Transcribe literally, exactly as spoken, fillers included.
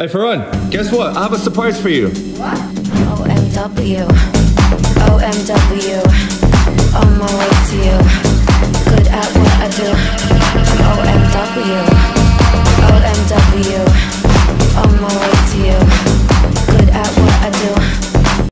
Hey Ferran, guess what? I have a surprise for you. What? O M W, O M W, on my way to you, good at what I do.